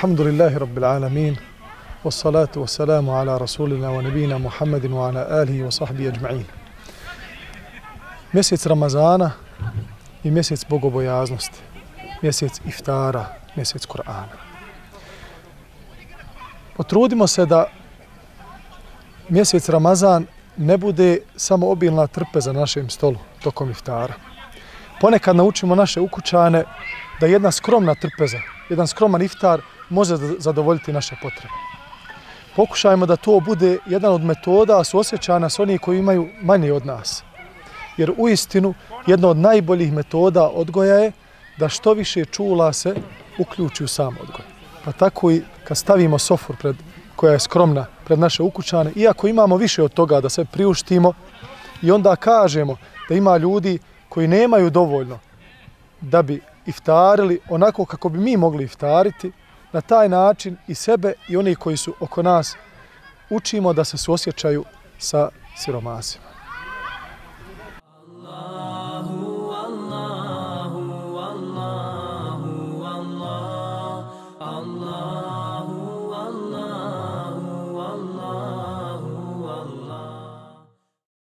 Alhamdulillahi Rabbil alamin. Wassalatu wassalamu ala rasulina wa nabina Muhammedin wa ala alihi wa sahbihi ajma'in. Mjesec Ramazana i mjesec bogobojaznosti, mjesec iftara, mjesec Kur'ana. Potrudimo se da mjesec Ramazan ne bude samo obilna trpeza na našem stolu tokom iftara. Ponekad naučimo naše ukućane da jedna skromna trpeza, jedan skroman iftar može zadovoljiti naše potrebe. Pokušajmo da to bude jedan od metoda suosjećanja s onih koji imaju manje od nas. Jer uistinu jedna od najboljih metoda odgoja je da što više čula se uključi u sam odgoj. Pa tako i kad stavimo sofur koja je skromna pred naše ukućane, iako imamo više od toga da se priuštimo i onda kažemo da ima ljudi koji nemaju dovoljno da bi iftarili onako kako bi mi mogli iftariti, na taj način i sebe i oni koji su oko nas učimo da se suosjećaju sa siromasima.